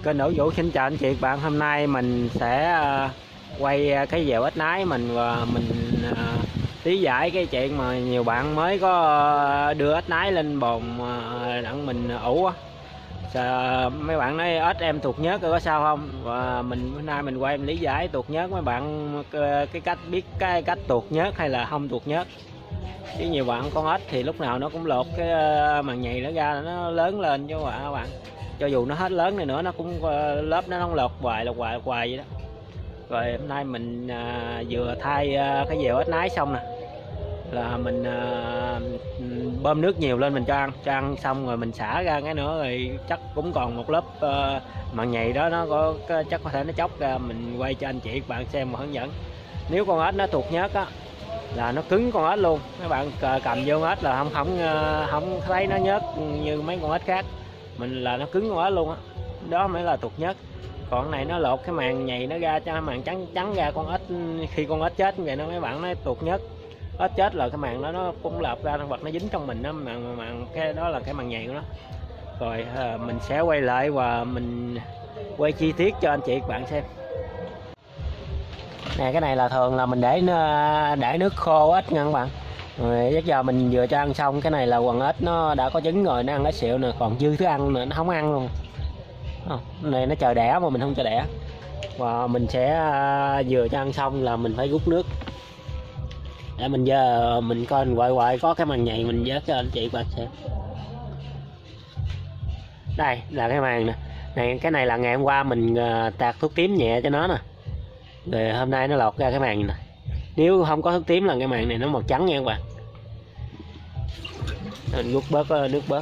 Kênh Đỗ Vũ xin chào anh chị bạn. Hôm nay mình sẽ quay cái dèo ếch nái mình và mình lý giải cái chuyện mà nhiều bạn mới có đưa ếch nái lên bồn đặng mình ủ á. Mấy bạn nói ếch em tuột nhớt có sao không, và hôm nay mình quay lý giải tuột nhớt mấy bạn cái cách biết cái cách tuột nhớt hay là không tuột nhớt. Chứ nhiều bạn con ếch thì lúc nào nó cũng lột cái màng nhầy nó ra, nó lớn lên chứ các bạn, cho dù nó hết lớn này nữa nó cũng lớp nó không lột hoài vậy đó. Rồi hôm nay mình vừa thay cái dèo ếch nái xong nè, là mình bơm nước nhiều lên mình cho ăn xong rồi mình xả ra cái nữa, rồi chắc cũng còn một lớp màng nhầy đó, nó có chắc có thể nó chóc ra. Mình quay cho anh chị các bạn xem và hướng dẫn. Nếu con ếch nó tuột nhớt á là nó cứng con ếch luôn, mấy bạn cầm vô con ếch là không thấy nó nhớt như mấy con ếch khác, mình là nó cứng con ếch luôn á, đó mới là tuột nhớt. Còn cái này nó lột cái màng nhầy nó ra, cho màng trắng ra con ếch, khi con ếch chết vậy nó mấy bạn nói tuột nhớt. Ếch chết là cái màng đó nó cũng lột ra, vật nó dính trong mình đó, màng cái đó là cái màng nhầy của nó. Rồi mình sẽ quay lại và mình quay chi tiết cho anh chị các bạn xem. Nè, cái này là thường là mình để nước khô ếch nha các bạn. Rồi bây giờ mình vừa cho ăn xong, cái này là quần ếch nó đã có trứng rồi, nó ăn ếch xịu nè, còn dư thức ăn nữa nó không ăn luôn. Này nó chờ đẻ mà mình không cho đẻ. Và mình sẽ vừa cho ăn xong là mình phải rút nước để mình giờ mình coi hoài có cái màng nhầy mình vớt cho anh chị bạn xem. Đây là cái màng nè, cái này là ngày hôm qua mình tạt thuốc tím nhẹ cho nó nè, rồi hôm nay nó lọt ra cái màng này nè. Nếu không có thuốc tím là cái màng này nó màu trắng nha các bạn. Mình rút bớt nước bớt.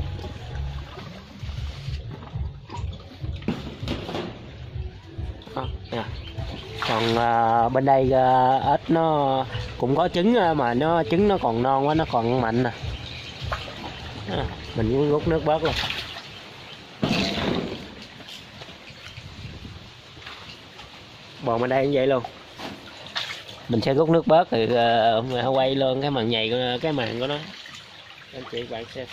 Còn bên đây ếch nó cũng có trứng mà trứng nó còn non quá, nó còn mạnh nè. Mình cũng rút nước bớt luôn. Bồn bên đây cũng vậy luôn, mình sẽ rút nước bớt thì quay luôn cái màng nhầy, cái màng của nó anh chị bạn xem.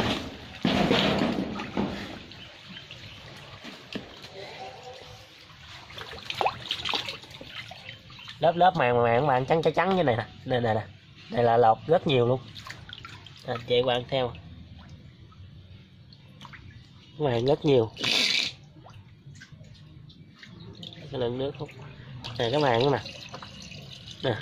lớp màng các bạn trắng như này nè, nè đây là lột rất nhiều luôn anh chị bạn theo, màng rất nhiều. Cái lượng nước hút này, cái màng nè nè.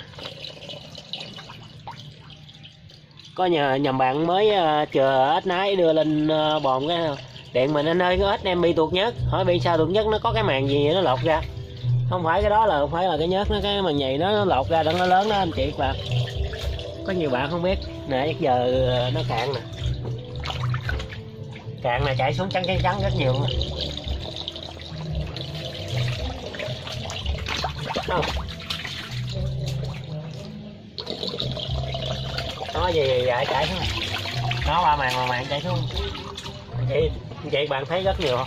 Có nhầm bạn mới chờ ếch nái đưa lên bồn cái điện mình, anh ơi cái ếch em bị tuột nhớt. Hỏi bị sao tuột nhớt, nó có cái màng gì nó lột ra. Không phải cái đó là không phải là cái nhớt, nó cái màng nhầy nó lột ra đặng nó lớn đó anh chị các bạn. Có nhiều bạn không biết nè, giờ nó cạn nè, cạn này chảy xuống trắng rất nhiều nè. Nó gì vậy chảy xuống, nó ba màng chảy xuống anh chị bạn thấy rất nhiều không?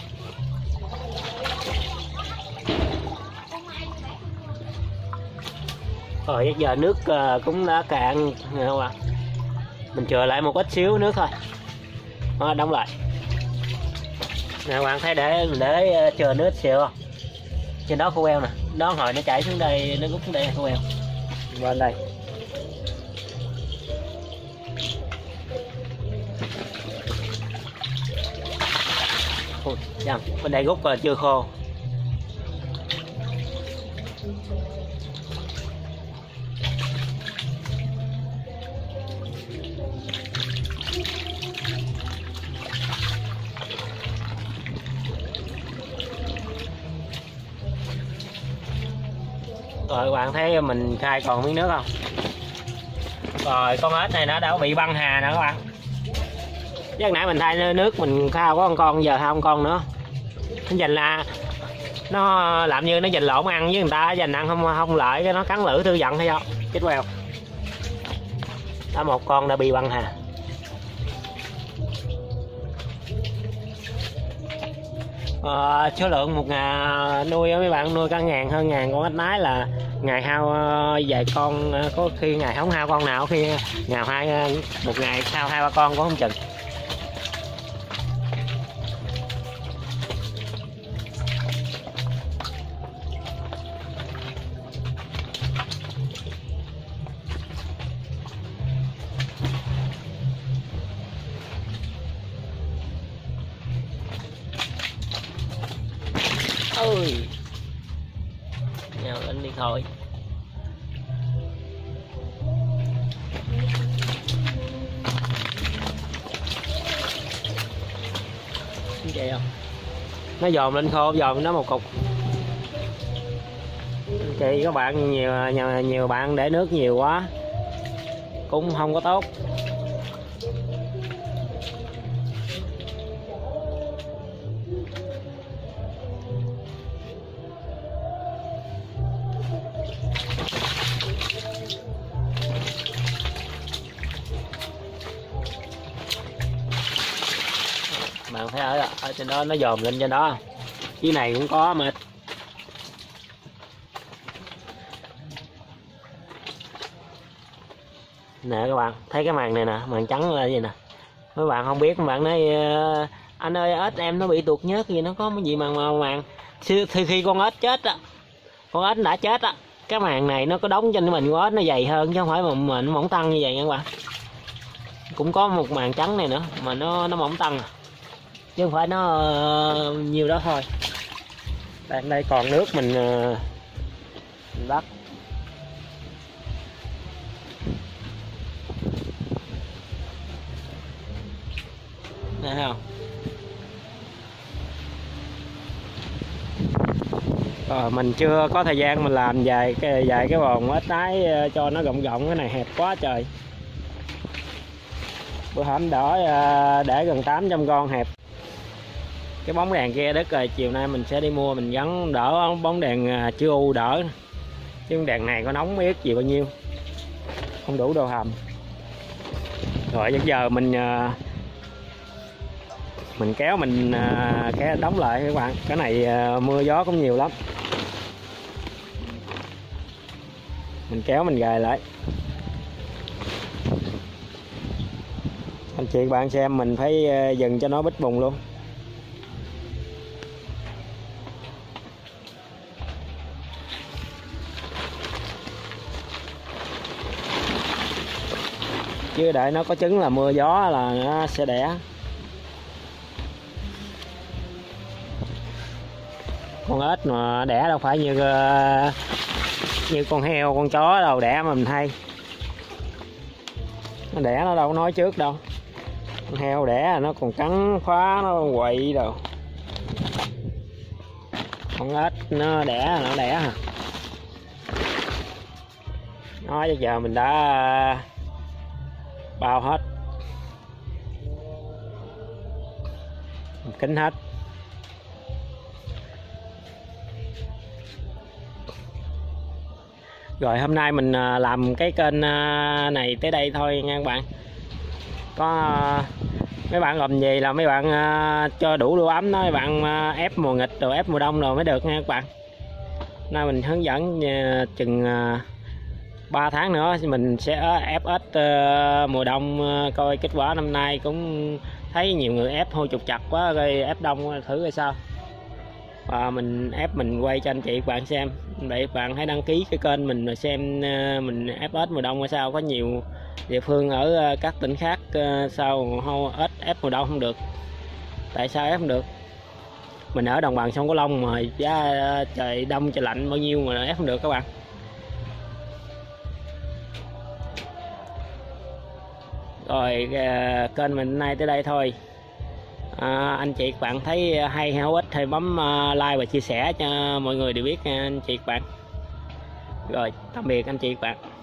Rồi giờ nước cũng đã cạn không ạ? Mình chừa lại một ít xíu nước thôi, đó, đóng lại nè bạn thấy, để chừa nước xíu không? Trên đó khô eo nè, đó hồi nó chảy xuống đây, nó rút xuống đây khô eo bên đây. Bên đây rút là chưa khô. Rồi các bạn thấy mình khai còn miếng nước không? Rồi con ếch này nó đã bị băng hà nè các bạn. Chứ nãy mình thay nước mình khao có con, giờ không con nữa. Nó dành là nó làm như nó dành lộn ăn với người ta, dành ăn không lợi, cái nó cắn lưỡi thư giận hay không? Chết queo. Đó, một con đã bị băng hà. Số lượng một ngày nuôi mấy bạn nuôi cả hơn ngàn con ếch nái là ngày hao vài con, có khi ngày không hao con nào, khi ngày một ngày hao 2-3 con cũng không chừng. ơi, nhào lên đi thôi. Vậy không? Nó dòm lên khô, dòm nó một cục. Chị các bạn nhiều bạn để nước nhiều quá cũng không có tốt. Bạn thấy ở trên đó nó dòm lên trên đó, dưới này cũng có mà. Nè các bạn thấy cái màn này nè, màn trắng là gì nè, mấy bạn không biết, mấy bạn nói anh ơi ếch em nó bị tuột nhớt gì, nó có cái gì màn khi con ếch chết á, con ếch đã chết á, cái màn này nó có đóng trên mình con ếch nó dày hơn chứ không phải mà nó mỏng tăng như vậy nha các bạn. Cũng có một màn trắng này nữa mà nó mỏng tăng chứ không phải nó nhiều đó thôi. Đây còn nước mình bắt. Thấy không? Mình chưa có thời gian mình làm vài cái bồn ếch tái cho nó rộng rộng, cái này hẹp quá trời. Bữa hổm đỏ để gần 800 con hẹp. Cái bóng đèn kia đứt rồi, chiều nay mình sẽ đi mua mình gắn đỡ bóng đèn chữ U đỡ. Chứ đèn này có nóng biết gì bao nhiêu, không đủ đồ hầm. Rồi giờ mình kéo kéo đóng lại các bạn. Cái này mưa gió cũng nhiều lắm, mình kéo mình gài lại. Anh chị bạn xem mình phải dừng cho nó bít bùng luôn. Chứ đợi nó có trứng là mưa gió là nó sẽ đẻ. Con ếch mà đẻ đâu phải như con heo con chó đâu đẻ mà mình hay. Nó đẻ nó đâu có nói trước đâu. Con heo đẻ nó còn cắn phá nó quậy đâu. Con ếch nó đẻ hả. Nói giờ mình đã bao hết, kín hết. Rồi hôm nay mình làm cái kênh này tới đây thôi nha các bạn. Có mấy bạn làm gì là mấy bạn cho đủ độ ấm đó, mấy bạn ép mùa nghịch rồi ép mùa đông rồi mới được nha các bạn. Nay mình hướng dẫn chừng 3 tháng nữa mình sẽ ép ếch mùa đông, coi kết quả. Năm nay cũng thấy nhiều người ép hôi trục chặt quá rồi ép đông thử coi sao. Và mình ép mình quay cho anh chị các bạn xem. Vậy bạn hãy đăng ký cái kênh mình rồi xem mình ép ếch mùa đông hay sao. Có nhiều địa phương ở các tỉnh khác sao ếch ép mùa đông không được, tại sao ép không được? Mình ở đồng bằng sông Cửu Long mà giá trời đông trời lạnh bao nhiêu mà ép không được các bạn. Rồi kênh mình nay tới đây thôi. Anh chị các bạn thấy hay hữu ích thì bấm like và chia sẻ cho mọi người đều biết nha anh chị các bạn. Rồi tạm biệt anh chị các bạn.